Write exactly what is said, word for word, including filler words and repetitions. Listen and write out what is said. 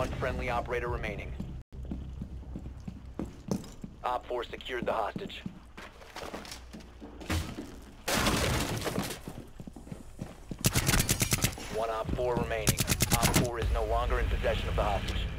One friendly operator remaining. Op four secured the hostage. One Op four remaining. Op four is no longer in possession of the hostage.